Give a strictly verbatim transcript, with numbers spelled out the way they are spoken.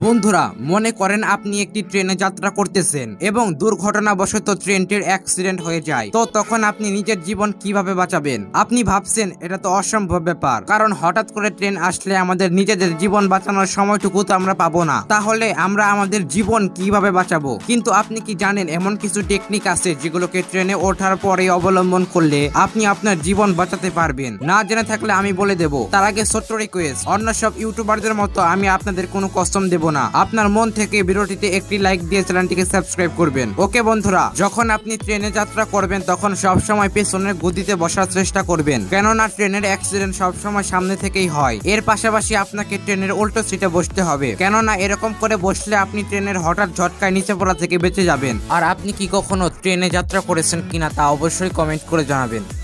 বন্ধুরা, মনে করেন আপনি একটি ট্রেনে যাত্রা করতেছেন এবং দুর্ঘটনাবশত ট্রেনটির অ্যাক্সিডেন্ট হয়ে যায়। তো তখন আপনি নিজের জীবন কিভাবে বাঁচাবেন? আপনি ভাবছেন এটা তো অসম্ভব ব্যাপার, কারণ হঠাৎ করে ট্রেন আসলে আমাদের নিজেদের জীবন বাঁচানোর সময়টুকু তো আমরা পাবো না। তাহলে আমরা আমাদের জীবন কিভাবে বাঁচাবো? কিন্তু আপনি কি জানেন এমন কিছু টেকনিক আছে যেগুলোকে ট্রেনে ওঠার পরে অবলম্বন করলে আপনি আপনার জীবন বাঁচাতে পারবেন? না জেনে থাকলে আমি বলে দেব। তার আগে ছোট্ট রিকোয়েস্ট, অন্য সব ইউটিউবারদের মতো আমি আপনাদের কোনো কসম দেব না। আপনার মন থেকে ভিডিওটিতে একটি লাইক দিয়ে চ্যানেলটিকে সাবস্ক্রাইব করবেন। ওকে বন্ধুরা, যখন আপনি ট্রেনে যাত্রা করবেন তখন সব সময় পেছনের গদিতে বসার চেষ্টা করবেন, কেননা ট্রেনের অ্যাক্সিডেন্ট সব সময় সামনে থেকেই হয়। এর পাশাপাশি আপনাকে ট্রেনের উল্টো সিটে বসতে হবে, কেননা এরকম করে বসলে আপনি ট্রেনের হঠাৎ ঝটকায় নিচে পড়া থেকে বেঁচে যাবেন। আর আপনি কি কখনো ট্রেনে যাত্রা করেছেন কিনা তা অবশ্যই কমেন্ট করে জানাবেন।